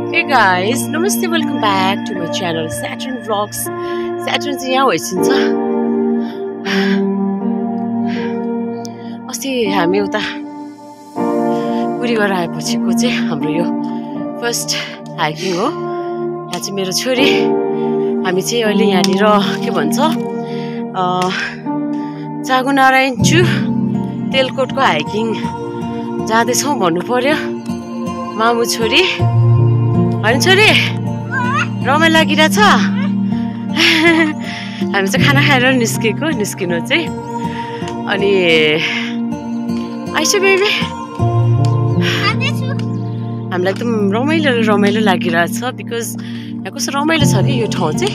Hey guys, namaste, welcome back to my channel Saturn Vlogs. Saturn चाहिँ यहाँ होइसिन्छ। अस्ति हामी उता पुरी गएर आएपछिको चाहिँ हाम्रो यो फर्स्ट हाइकिङ हो। यहाँ चाहिँ मेरो छोरी हामी चाहिँ अहिले यहाँनिर के भन्छ चागुनारायण तेलकोटको हाइकिङ जाँदैछौँ भन्नु पर्यो। मामु छोरी होइन छोरी रमाइलो लागिरहेछ। हामी चाहिँ खाना खाएर निस्किनु चाहिँ अनि आइसो बेबी हामीलाई एकदम रमाइलो लागिरहेछ बिकज यहाँ कस्तो रमाइलो छ कि यो ठाउँ चाहिँ।